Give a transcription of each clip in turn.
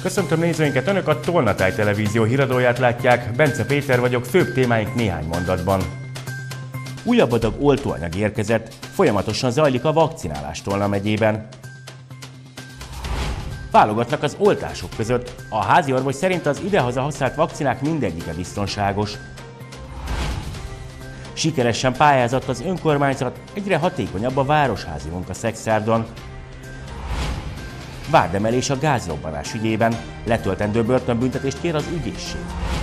Köszöntöm nézőinket, Önök a Tolnatáj televízió híradóját látják, Bence Péter vagyok, főbb témáink néhány mondatban. Újabb adag oltóanyag érkezett, folyamatosan zajlik a vakcinálás Tolna megyében. Válogatnak az oltások között, a háziorvos szerint az idehaza használt vakcinák mindegyike biztonságos. Sikeresen pályázott az önkormányzat, egyre hatékonyabb a városházi munka Szexárdon. Vádemelés a gázrobbanás ügyében, letöltendő börtönbüntetést kér az ügyészség.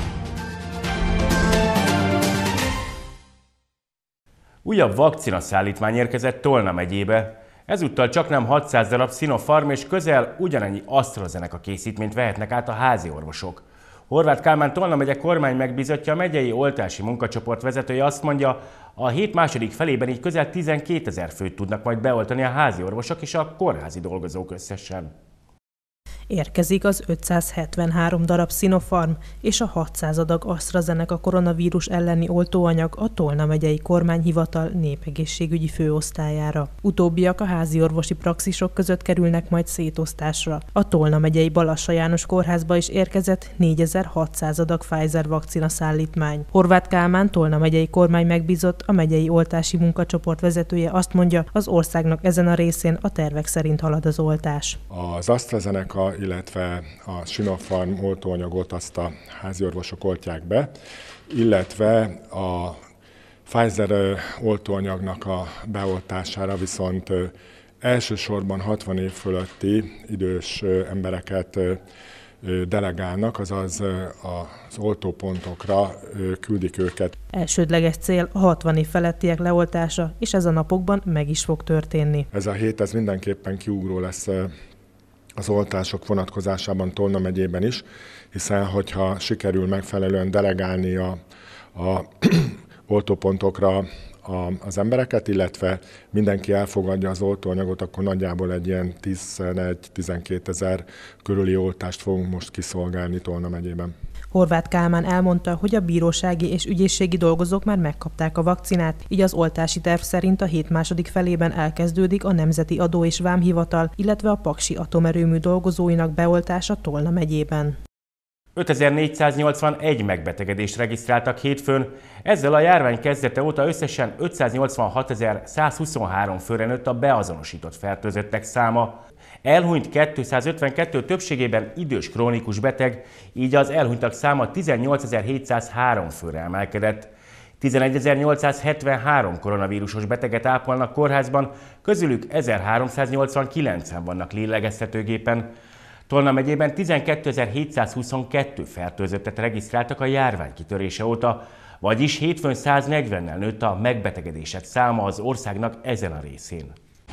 Újabb vakcinaszállítmány érkezett Tolna megyébe. Ezúttal csaknem 600 darab Sinopharm és közel ugyanennyi AstraZeneca készítményt vehetnek át a házi orvosok. Horváth Kálmán Tolna megye kormány megbízottja, a megyei oltási munkacsoport vezetője azt mondja, a hét második felében így közel 12 000 főt tudnak majd beoltani a házi orvosok és a kórházi dolgozók összesen. Érkezik az 573 darab Sinopharm és a 600 adag AstraZeneca koronavírus elleni oltóanyag a Tolna megyei kormányhivatal népegészségügyi főosztályára. Utóbbiak a háziorvosi praxisok között kerülnek majd szétosztásra. A Tolna megyei Balassa János kórházba is érkezett 4600 adag Pfizer vakcina szállítmány. Horváth Kálmán Tolna megyei kormány megbízott, a megyei oltási munkacsoport vezetője azt mondja, az országnak ezen a részén a tervek szerint halad az oltás. Az AstraZeneca, illetve a Sinopharm oltóanyagot azt a háziorvosok oltják be, illetve a Pfizer oltóanyagnak a beoltására viszont elsősorban 60 év fölötti idős embereket delegálnak, azaz az oltópontokra küldik őket. Elsődleges cél a 60 év felettiek leoltása, és ez a napokban meg is fog történni. Ez a hét ez mindenképpen kiugró lesz az oltások vonatkozásában Tolna megyében is, hiszen hogyha sikerül megfelelően delegálni a oltópontokra az embereket, illetve mindenki elfogadja az oltóanyagot, akkor nagyjából egy ilyen 11-12 000 körüli oltást fogunk most kiszolgálni Tolna megyében. Horváth Kálmán elmondta, hogy a bírósági és ügyészségi dolgozók már megkapták a vakcinát, így az oltási terv szerint a hét második felében elkezdődik a Nemzeti Adó- és Vámhivatal, illetve a Paksi atomerőmű dolgozóinak beoltása Tolna megyében. 5481 megbetegedést regisztráltak hétfőn, ezzel a járvány kezdete óta összesen 586.123 főre nőtt a beazonosított fertőzöttek száma. Elhunyt 252, többségében idős krónikus beteg, így az elhunytak száma 18.703 főre emelkedett. 11.873 koronavírusos beteget ápolnak kórházban, közülük 1389-en vannak lélegeztetőgépen. Tolna megyében 12.722 fertőzöttet regisztráltak a járvány kitörése óta, vagyis hétfőn 140-nel nőtt a megbetegedések száma az országnak ezen a részén.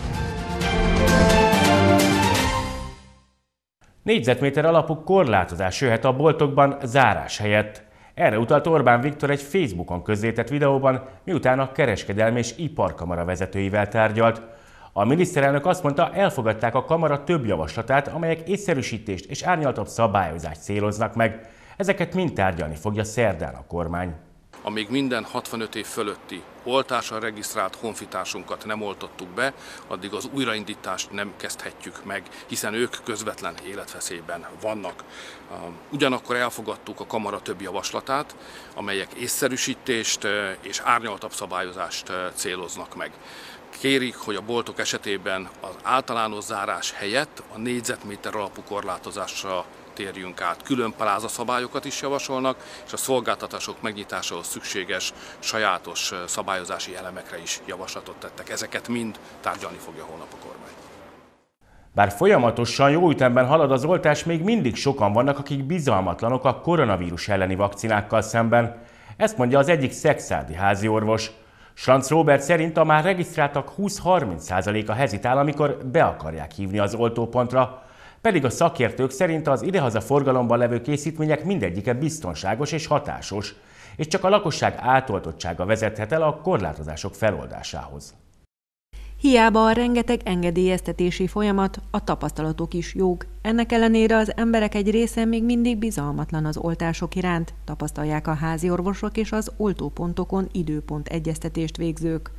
Négyzetméter alapú korlátozás jöhet a boltokban zárás helyett. Erre utalt Orbán Viktor egy Facebookon közzétett videóban, miután a kereskedelmi és iparkamara vezetőivel tárgyalt. A miniszterelnök azt mondta, elfogadták a kamara több javaslatát, amelyek észszerűsítést és árnyaltabb szabályozást céloznak meg. Ezeket mind tárgyalni fogja szerdán a kormány. Amíg minden 65 év fölötti oltással regisztrált honfitársunkat nem oltottuk be, addig az újraindítást nem kezdhetjük meg, hiszen ők közvetlen életveszélyben vannak. Ugyanakkor elfogadtuk a kamara több javaslatát, amelyek észszerűsítést és árnyaltabb szabályozást céloznak meg. Kérik, hogy a boltok esetében az általános zárás helyett a négyzetméter alapú korlátozásra térjünk át. Külön plázaszabályokat is javasolnak, és a szolgáltatások megnyitásához szükséges sajátos szabályozási elemekre is javaslatot tettek. Ezeket mind tárgyalni fogja holnap a kormány. Bár folyamatosan jó ütemben halad az oltás, még mindig sokan vannak, akik bizalmatlanok a koronavírus elleni vakcinákkal szemben. Ezt mondja az egyik szexárdi háziorvos. Schranz Róbert szerint a már regisztráltak 20-30%-a hezitál, amikor be akarják hívni az oltópontra, pedig a szakértők szerint az idehaza forgalomban levő készítmények mindegyike biztonságos és hatásos, és csak a lakosság átoltottsága vezethet el a korlátozások feloldásához. Hiába a rengeteg engedélyeztetési folyamat, a tapasztalatok is jók. Ennek ellenére az emberek egy része még mindig bizalmatlan az oltások iránt, tapasztalják a háziorvosok és az oltópontokon időpont egyeztetést végzők.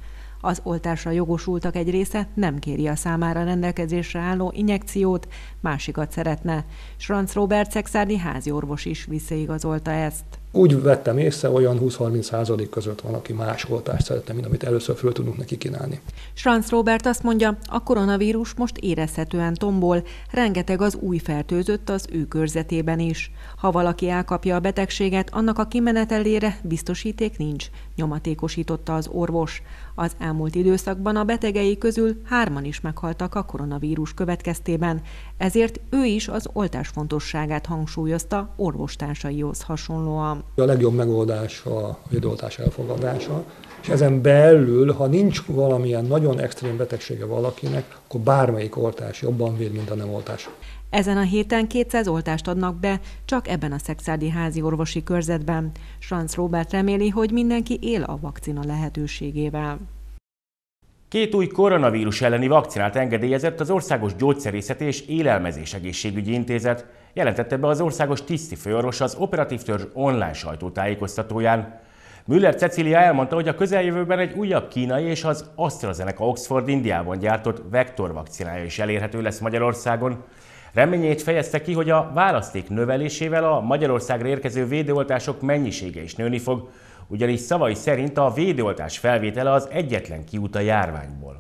Az oltásra jogosultak egy része nem kéri a számára rendelkezésre álló injekciót, másikat szeretne. Schranz Róbert szexárdi háziorvos is visszaigazolta ezt. Úgy vettem észre, olyan 20-30% között van, aki más oltást szeretne, mint amit először föl tudunk neki kínálni. Schranz Róbert azt mondja, a koronavírus most érezhetően tombol, rengeteg az új fertőzött az ő körzetében is. Ha valaki elkapja a betegséget, annak a kimenetelére biztosíték nincs, nyomatékosította az orvos. Az elmúlt időszakban a betegei közül 3-an is meghaltak a koronavírus következtében, ezért ő is az oltás fontosságát hangsúlyozta orvostársaihoz hasonlóan. A legjobb megoldás a védőoltás elfogadása, és ezen belül, ha nincs valamilyen nagyon extrém betegsége valakinek, akkor bármelyik oltás jobban véd, mint a nem oltás. Ezen a héten 200 oltást adnak be, csak ebben a szexárdi házi orvosi körzetben. Schranz Róbert reméli, hogy mindenki él a vakcina lehetőségével. 2 új koronavírus elleni vakcinát engedélyezett az Országos Gyógyszerészeti és Élelmezés Egészségügyi Intézet, jelentette be az országos tisztifőorvos az operatív törzs online sajtótájékoztatóján. Müller Cecília elmondta, hogy a közeljövőben egy újabb kínai és az AstraZeneca Oxford Indiában gyártott vektorvakcinája is elérhető lesz Magyarországon. Reményét fejezte ki, hogy a választék növelésével a Magyarországra érkező védőoltások mennyisége is nőni fog, ugyanis szavai szerint a védőoltás felvétele az egyetlen kiút a járványból.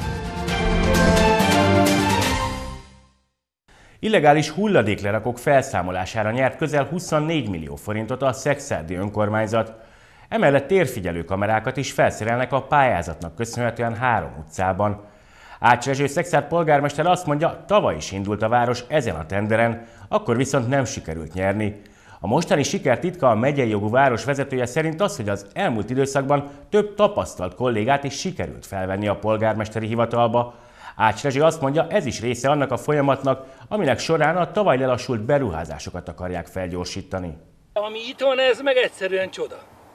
Illegális hulladéklerakók felszámolására nyert közel 24 millió forintot a szekszárdi önkormányzat. Emellett térfigyelő kamerákat is felszerelnek a pályázatnak köszönhetően 3 utcában. Ács Rezső Szexárd polgármester azt mondja, tavaly is indult a város ezen a tenderen, akkor viszont nem sikerült nyerni. A mostani siker titka a megyei jogú város vezetője szerint az, hogy az elmúlt időszakban több tapasztalt kollégát is sikerült felvenni a polgármesteri hivatalba. Ács Rezső azt mondja, ez is része annak a folyamatnak, aminek során a tavaly lelassult beruházásokat akarják felgyorsítani. Ami itt van, ez meg egyszerűen csoda.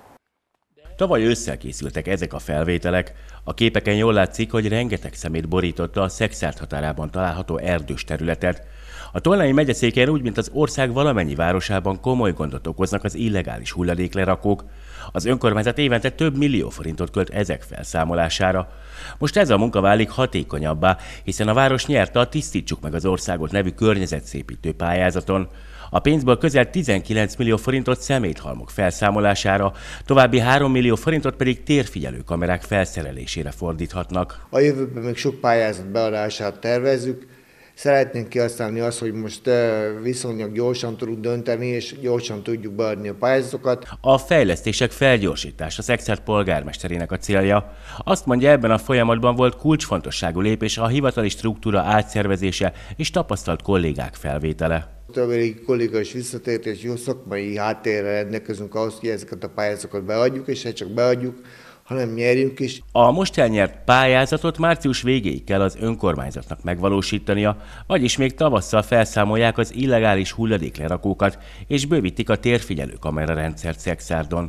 Tavaly ősszel készültek ezek a felvételek. A képeken jól látszik, hogy rengeteg szemét borította a Szexárd határában található erdős területet. A Tolnai megyeszéken úgy, mint az ország valamennyi városában komoly gondot okoznak az illegális hulladéklerakók. Az önkormányzat évente több millió forintot költ ezek felszámolására. Most ez a munka válik hatékonyabbá, hiszen a város nyerte a Tisztítsuk meg az országot nevű környezetszépítő pályázaton. A pénzből közel 19 millió forintot szeméthalmok felszámolására, további 3 millió forintot pedig térfigyelő kamerák felszerelésére fordíthatnak. A jövőben még sok pályázat beadását tervezzük. Szeretnénk kihasználni azt, hogy most viszonylag gyorsan tudunk dönteni, és gyorsan tudjuk beadni a pályázatokat. A fejlesztések felgyorsítása Szexárd polgármesterének a célja. Azt mondja, ebben a folyamatban volt kulcsfontosságú lépés a hivatali struktúra átszervezése és tapasztalt kollégák felvétele. Többéri kolléga is visszatért, és jó szakmai háttérrel rendelkezünk ahhoz, hogy ezeket a pályázatokat beadjuk, és ha csak beadjuk, hanem nyerjünk is. A most elnyert pályázatot március végéig kell az önkormányzatnak megvalósítania, vagyis még tavasszal felszámolják az illegális hulladéklerakókat, és bővítik a térfigyelő kamerarendszert Szexárdon.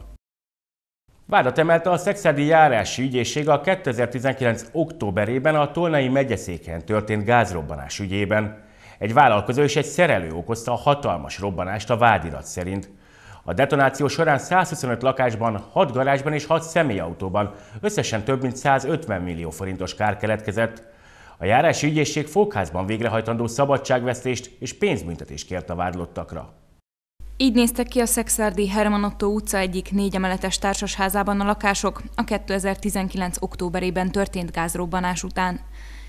Vádat emelte a Szexárdi Járási Ügyészség a 2019. októberében a Tolnai megyeszéken történt gázrobbanás ügyében. Egy vállalkozó és egy szerelő okozta a hatalmas robbanást a vádirat szerint. A detonáció során 125 lakásban, 6 garázsban és 6 személyautóban összesen több mint 150 millió forintos kár keletkezett. A járási ügyészség fogházban végrehajtandó szabadságvesztést és pénzbüntetést kért a vádlottakra. Így néztek ki a szekszárdi Herman Otto utca egyik 4 emeletes társasházában a lakások a 2019. októberében történt gázrobbanás után.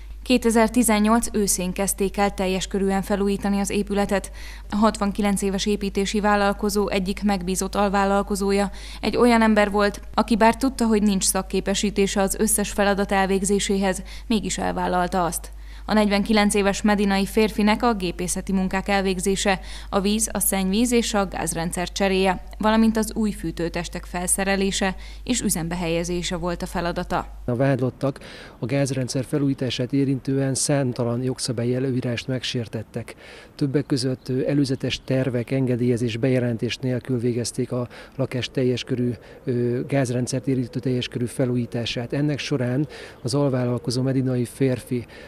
2018 őszén kezdték el teljes körűen felújítani az épületet. A 69 éves építési vállalkozó egyik megbízott alvállalkozója egy olyan ember volt, aki bár tudta, hogy nincs szakképesítése az összes feladat elvégzéséhez, mégis elvállalta azt. A 49 éves medinai férfinek a gépészeti munkák elvégzése, a víz, a szennyvíz és a gázrendszer cseréje, valamint az új fűtőtestek felszerelése és üzembe helyezése volt a feladata. A vádlottak a gázrendszer felújítását érintően számtalan jogszabályi előírást megsértettek. Többek között előzetes tervek, engedélyezés, bejelentés nélkül végezték a lakás teljes körű gázrendszert érintő teljes körű felújítását. Ennek során az alvállalkozó medinai férfi a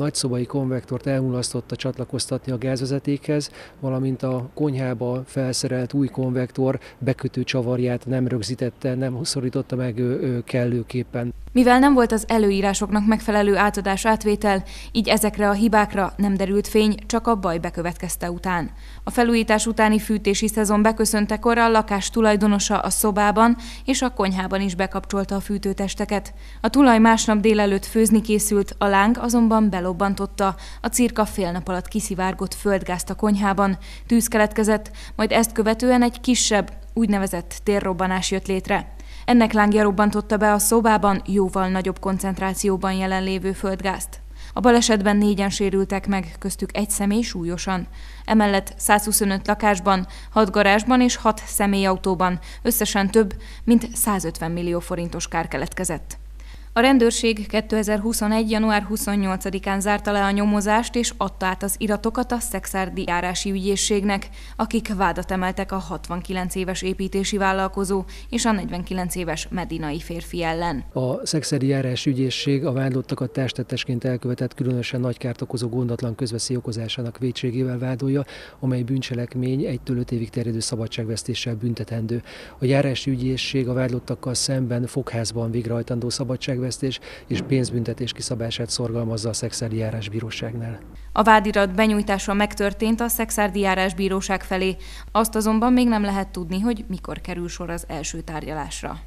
nagyszobai konvektort elmulasztotta csatlakoztatni a gázvezetékhez, valamint a konyhába felszerelt új konvektor bekötő csavarját nem rögzítette, nem szorította meg kellőképpen. Mivel nem volt az előírásoknak megfelelő átadás-átvétel, így ezekre a hibákra nem derült fény, csak a baj bekövetkezte után. A felújítás utáni fűtési szezon beköszöntekor a lakás tulajdonosa a szobában és a konyhában is bekapcsolta a fűtőtesteket. A tulaj másnap délelőtt főzni készült, a láng azonban belobbantotta a cirka fél nap alatt kiszivárgott földgázt a konyhában. Tűz keletkezett, majd ezt követően egy kisebb, úgynevezett térrobbanás jött létre. Ennek lángja robbantotta be a szobában jóval nagyobb koncentrációban jelenlévő földgázt. A balesetben 4-en sérültek meg, köztük egy személy súlyosan. Emellett 125 lakásban, 6 garázsban és 6 személyautóban összesen több mint 150 millió forintos kár keletkezett. A rendőrség 2021. január 28-án zárta le a nyomozást és adta át az iratokat a szekszárdi járási ügyészségnek, akik vádat emeltek a 69 éves építési vállalkozó és a 49 éves medinai férfi ellen. A szekszárdi járási ügyészség a vádlottakat testtettesként elkövetett különösen nagy kárt okozó gondatlan közveszély okozásának vétségével vádolja, amely bűncselekmény 1-től 5 évig terjedő szabadságvesztéssel büntetendő. A járási ügyészség a vádlottakkal szemben fogházban végrehajtandó szabadságvesztés és pénzbüntetés kiszabását szorgalmazza a szekszárdi járásbíróságnál. A vádirat benyújtása megtörtént a szekszárdi járásbíróság felé, azt azonban még nem lehet tudni, hogy mikor kerül sor az első tárgyalásra.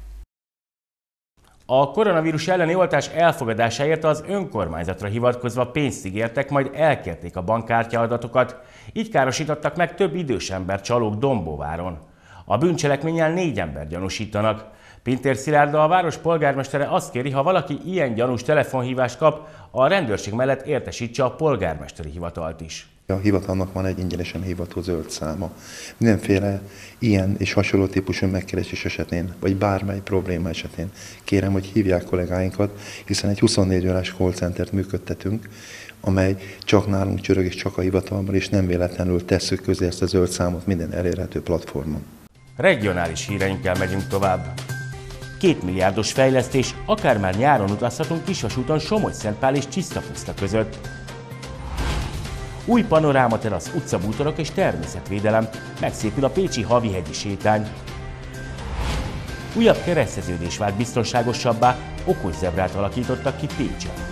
A koronavírus elleni oltás elfogadásáért az önkormányzatra hivatkozva pénzt ígértek, majd elkérték a bankkártya adatokat, így károsítottak meg több idős ember csalók Dombóváron. A bűncselekménnyel 4 ember gyanúsítanak. Pintér Szilárd, a város polgármestere azt kéri, ha valaki ilyen gyanús telefonhívást kap, a rendőrség mellett értesítse a polgármesteri hivatalt is. A hivatalnak van egy ingyenesen hívható zöld száma. Mindenféle ilyen és hasonló típusú megkeresés esetén, vagy bármely probléma esetén kérem, hogy hívják kollégáinkat, hiszen egy 24 órás call centert működtetünk, amely csak nálunk csörög és csak a hivatalban, és nem véletlenül tesszük közé ezt a zöld számot minden elérhető platformon. Regionális híreinkkel megyünk tovább. 2 milliárdos fejlesztés, akár már nyáron utazhatunk Kisvasúton Somogy-Szentpál és Csisztapuszta között. Új panorámaterasz, utcabútorok és természetvédelem, megszépül a pécsi Havihegyi sétány. Újabb kereszteződés vált biztonságosabbá, okos zebrát alakítottak ki Pécsen.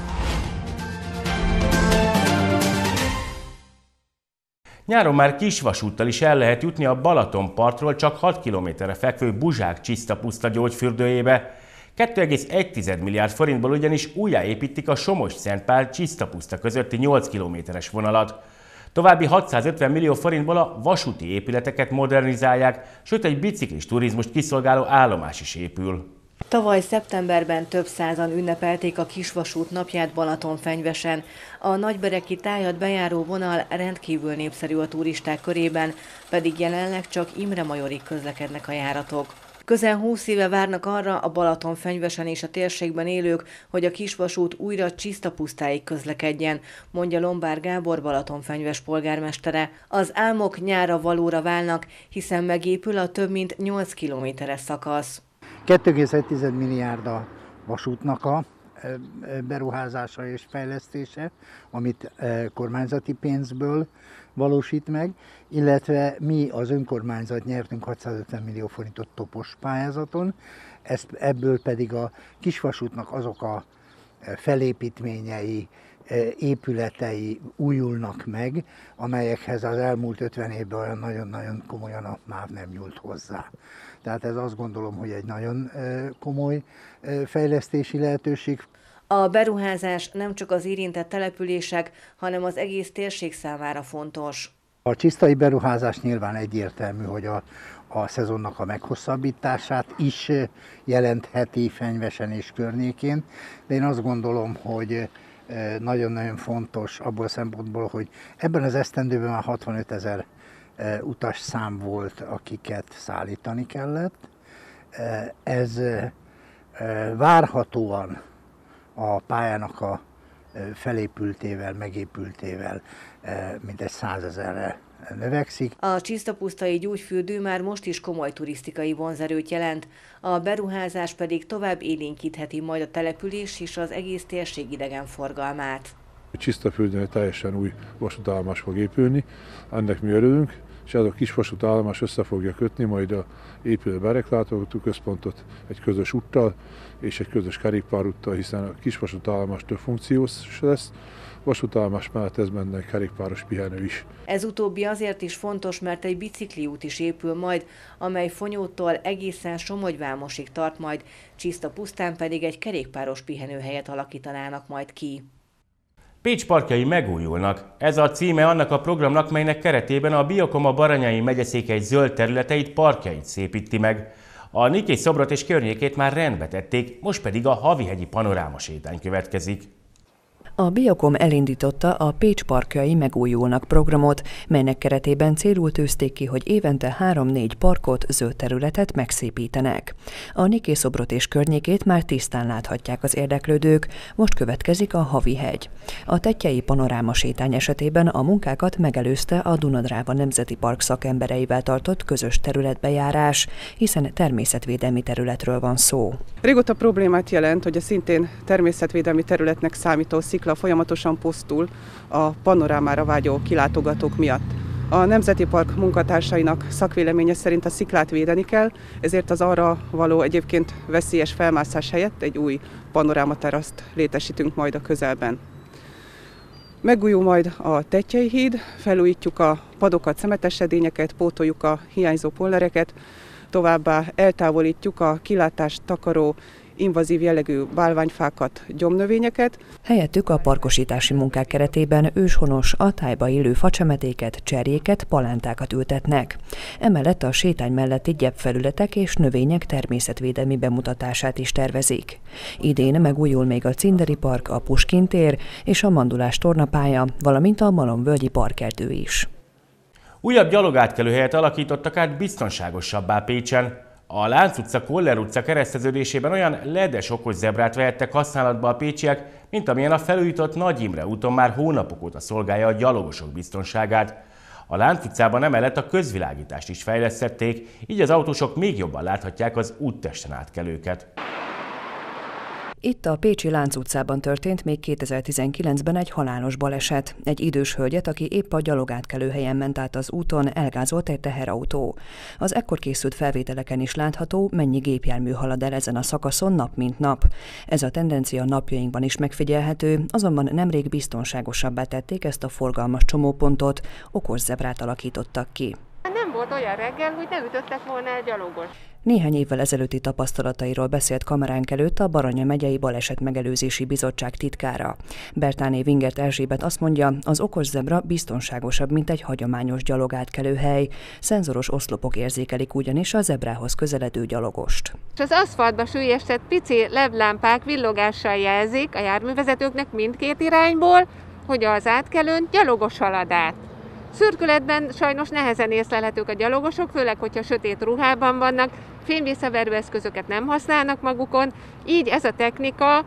Nyáron már kisvasúttal is el lehet jutni a Balatonpartról csak 6 kilométerre fekvő Buzsák-Csisztapuszta gyógyfürdőjébe. 2,1 milliárd forintból ugyanis újjáépítik a Somogy-Szentpál-Csisztapuszta közötti 8 kilométeres vonalat. További 650 millió forintból a vasúti épületeket modernizálják, sőt egy biciklis turizmust kiszolgáló állomás is épül. Tavaly szeptemberben több százan ünnepelték a Kisvasút napját Balatonfenyvesen. A nagybereki tájat bejáró vonal rendkívül népszerű a turisták körében, pedig jelenleg csak Imre-Majorig közlekednek a járatok. Közel 20 éve várnak arra a Balatonfenyvesen és a térségben élők, hogy a Kisvasút újra Csisztapusztáig közlekedjen, mondja Lombár Gábor Balatonfenyves polgármestere. Az álmok nyárra valóra válnak, hiszen megépül a több mint 8 kilométeres szakasz. 2,1 milliárd a vasútnak a beruházása és fejlesztése, amit kormányzati pénzből valósít meg, illetve mi az önkormányzat nyertünk 650 millió forintot topos pályázaton, ebből pedig a Kisvasútnak azok a felépítményei, épületei újulnak meg, amelyekhez az elmúlt 50 évben olyan nagyon-nagyon komolyan a MÁV nem nyúlt hozzá. Tehát ez azt gondolom, hogy egy nagyon komoly fejlesztési lehetőség. A beruházás nem csak az érintett települések, hanem az egész térség számára fontos. A csisztai beruházás nyilván egyértelmű, hogy a szezonnak a meghosszabbítását is jelentheti Fenyvesen és környékén, de én azt gondolom, hogy nagyon-nagyon fontos abból a szempontból, hogy ebben az esztendőben már 65 000 utas szám volt, akiket szállítani kellett. Ez várhatóan a pályának a felépültével, megépültével mintegy 100 000-re növekszik. A Csisztapusztai gyógyfürdő már most is komoly turisztikai vonzerőt jelent, a beruházás pedig tovább élénkítheti majd a település és az egész térség idegenforgalmát. Csisztafürdőn egy teljesen új vasútállomás fog épülni, ennek mi örülünk, és ez a kis vasútállomás össze fogja kötni majd a épülő bereklátogató központot egy közös úttal és egy közös kerékpárúttal, hiszen a kis vasútállomás több funkciós lesz, vasútállomás mellett ez benne egy kerékpáros pihenő is. Ez utóbbi azért is fontos, mert egy bicikliút is épül majd, amely Fonyódtól egészen Somogyvámosig tart majd, Csisztapusztán pedig egy kerékpáros pihenőhelyet alakítanának majd ki. Pécs parkjai megújulnak. Ez a címe annak a programnak, melynek keretében a Biokoma Baranyai megyeszékhely zöld területeit, parkjait szépíti meg. A Nikész-szobrot és környékét már rendbe tették, most pedig a Havihegyi panorámasétány következik. A Biokom elindította a Pécs parkjai megújulnak programot, melynek keretében célul tűzték ki, hogy évente 3-4 parkot, zöld területet megszépítenek. A Nikész-szobrot és környékét már tisztán láthatják az érdeklődők, most következik a Havihegy. A Tettyei panorámasétány esetében a munkákat megelőzte a Duna-Dráva Nemzeti Park szakembereivel tartott közös területbejárás, hiszen természetvédelmi területről van szó. Régóta problémát jelent, hogy a szintén természetvédelmi területnek számító szikla folyamatosan pusztul a panorámára vágyó kilátogatók miatt. A Nemzeti Park munkatársainak szakvéleménye szerint a sziklát védeni kell, ezért az arra való egyébként veszélyes felmászás helyett egy új panorámateraszt létesítünk majd a közelben. Megújul majd a Tettyei híd, felújítjuk a padokat, szemetes edényeket, pótoljuk a hiányzó pollereket, továbbá eltávolítjuk a kilátást takaró invazív jellegű bálványfákat, gyomnövényeket. Helyettük a parkosítási munkák keretében őshonos, a tájba élő facsemetéket, cserjéket, palántákat ültetnek. Emellett a sétány melletti gyepfelületek és növények természetvédelmi bemutatását is tervezik. Idén megújul még a Cinderi Park, a Puskin tér és a Mandulás tornapálya, valamint a Malomvölgyi parkerdő is. Újabb gyalogátkelőhelyet alakítottak át biztonságosabbá Pécsen. A Lánc utca, Koller utca kereszteződésében olyan ledes okos zebrát vehettek használatba a pécsiek, mint amilyen a felújított Nagy Imre úton már hónapok óta szolgálja a gyalogosok biztonságát. A Lánc utcában emellett a közvilágítást is fejlesztették, így az autósok még jobban láthatják az úttesten átkelőket. Itt a pécsi Lánc utcában történt még 2019-ben egy halálos baleset. Egy idős hölgyet, aki épp a gyalogátkelőhelyen ment át az úton, elgázolt egy teherautó. Az ekkor készült felvételeken is látható, mennyi gépjármű halad el ezen a szakaszon nap mint nap. Ez a tendencia napjainkban is megfigyelhető, azonban nemrég biztonságosabbá tették ezt a forgalmas csomópontot, okos zebrát alakítottak ki. Nem volt olyan reggel, hogy ne ütöttek volna el gyalogos. Néhány évvel ezelőtti tapasztalatairól beszélt kameránk előtt a Baranya megyei Balesetmegelőzési Bizottság titkára. Bertáné Vingert Erzsébet azt mondja, az okos zebra biztonságosabb, mint egy hagyományos gyalogátkelőhely. Szenzoros oszlopok érzékelik ugyanis a zebrához közeledő gyalogost. Az aszfaltba süllyesztett pici LED-lámpák villogással jelzik a járművezetőknek mindkét irányból, hogy az átkelőn gyalogos halad át. Szürkületben sajnos nehezen észlelhetők a gyalogosok, főleg, hogyha sötét ruhában vannak, fényvisszaverő eszközöket nem használnak magukon, így ez a technika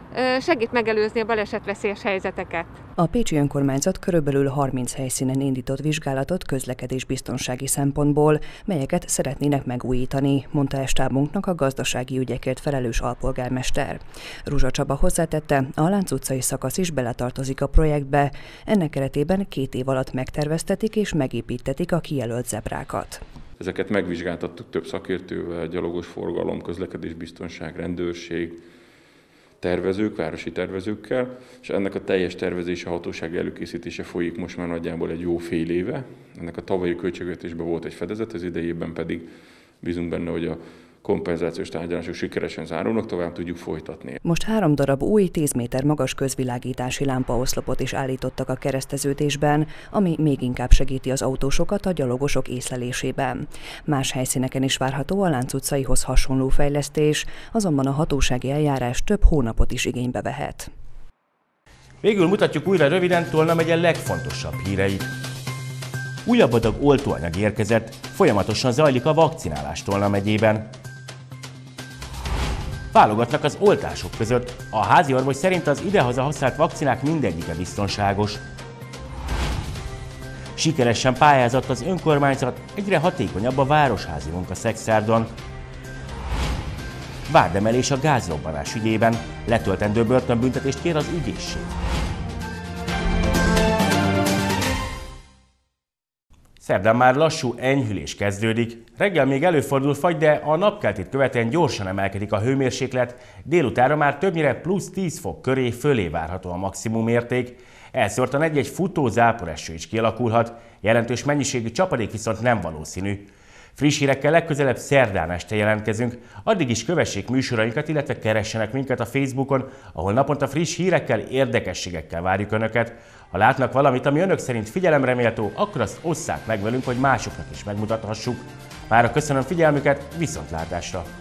segít megelőzni a balesetveszélyes helyzeteket. A pécsi önkormányzat körülbelül 30 helyszínen indított vizsgálatot közlekedésbiztonsági szempontból, melyeket szeretnének megújítani, mondta stábunknak a gazdasági ügyekért felelős alpolgármester. Ruzsa Csaba hozzátette, a Lánc utcai szakasz is beletartozik a projektbe, ennek keretében 2 év alatt megterveztetik és megépítetik a kijelölt zebrákat. Ezeket megvizsgáltattuk több szakértővel, gyalogos forgalom, közlekedésbiztonság, rendőrség, tervezők, városi tervezőkkel, és ennek a teljes tervezése, hatósági előkészítése folyik most már nagyjából egy jó fél éve. Ennek a tavalyi költségvetésben volt egy fedezet, az idejében pedig bízunk benne, hogy a kompenzációs tárgyalások sikeresen zárulnak, tovább tudjuk folytatni. Most 3 darab új 10 méter magas közvilágítási lámpaoszlopot is állítottak a kereszteződésben, ami még inkább segíti az autósokat a gyalogosok észlelésében. Más helyszíneken is várható a Lánc utcaihoz hasonló fejlesztés, azonban a hatósági eljárás több hónapot is igénybe vehet. Végül mutatjuk újra röviden Tolna megye legfontosabb híreit. Újabb adag oltóanyag érkezett, folyamatosan zajlik a vakcinálás Tolna megyében. Válogatnak az oltások között. A háziorvos szerint az idehaza használt vakcinák mindegyike biztonságos. Sikeresen pályázott az önkormányzat, egyre hatékonyabb a városházi munka Szexárdon. Vádemelés a gázrobbanás ügyében, letöltendő börtönbüntetést kér az ügyészség. Szerdán már lassú enyhülés kezdődik. Reggel még előfordul fagy, de a napkeltét követően gyorsan emelkedik a hőmérséklet, délutánra már többnyire plusz 10 fok fölé várható a maximum érték. Elszórtan egy-egy futó záporeső is kialakulhat, jelentős mennyiségű csapadék viszont nem valószínű. Friss hírekkel legközelebb szerdán este jelentkezünk, addig is kövessék műsorainkat, illetve keressenek minket a Facebookon, ahol naponta friss hírekkel, érdekességekkel várjuk Önöket. Ha látnak valamit, ami Önök szerint figyelemre méltó, akkor azt osszák meg velünk, hogy másoknak is megmutathassuk. Mára köszönöm figyelmüket, viszontlátásra!